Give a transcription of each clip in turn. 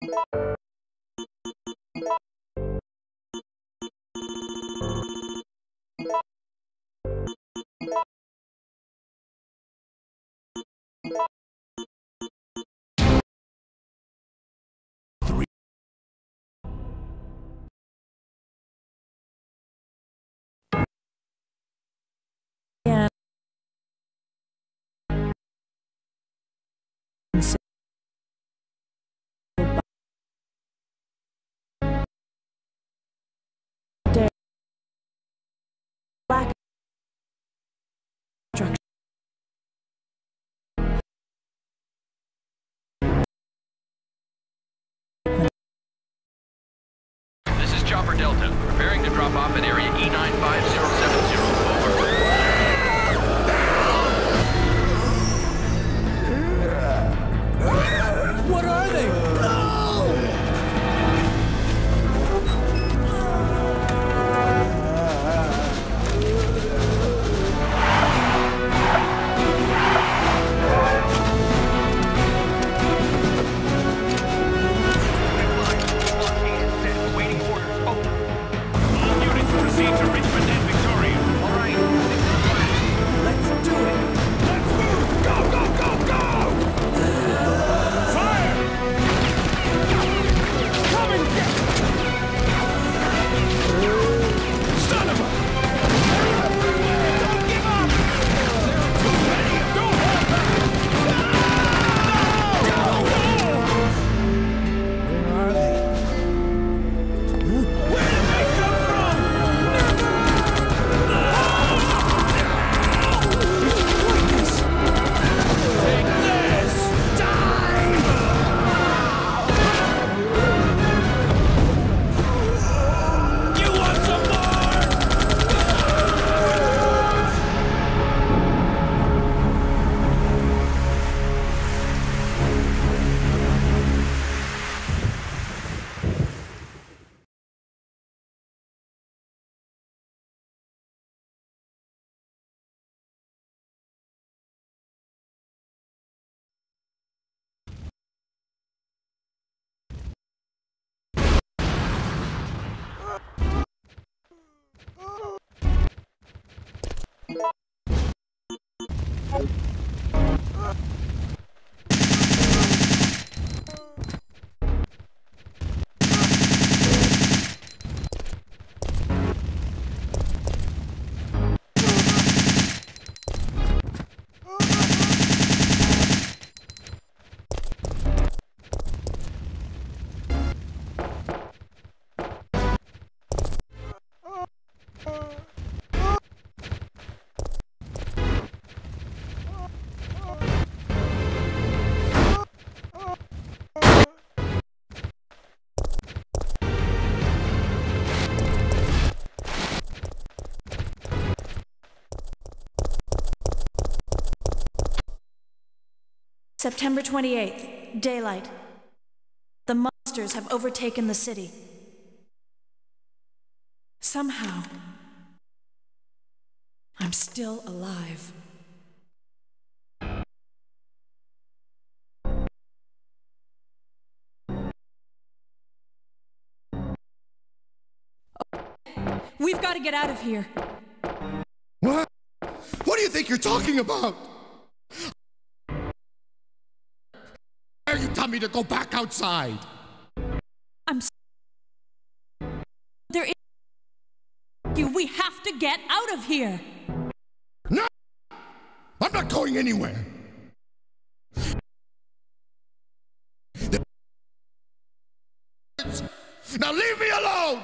Black structure. This is Chopper Delta, preparing to drop off at area E95070. Over. What are they? September 28th, daylight. The monsters have overtaken the city. Somehow, I'm still alive. We've got to get out of here. What? What do you think you're talking about? You tell me to go back outside. There is we have to get out of here. No! I'm not going anywhere. Now leave me alone!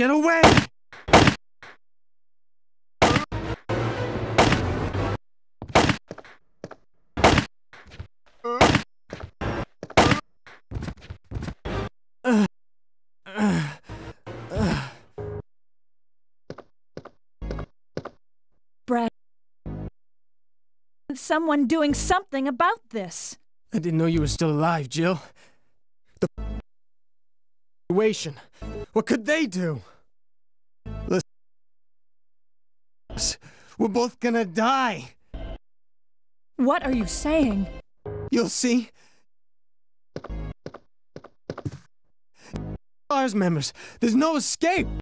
Get away! Brad, someone doing something about this. I didn't know you were still alive, Jill. The situation. What could they do? Listen, we're both gonna die. What are you saying? You'll see. STARS members, there's no escape.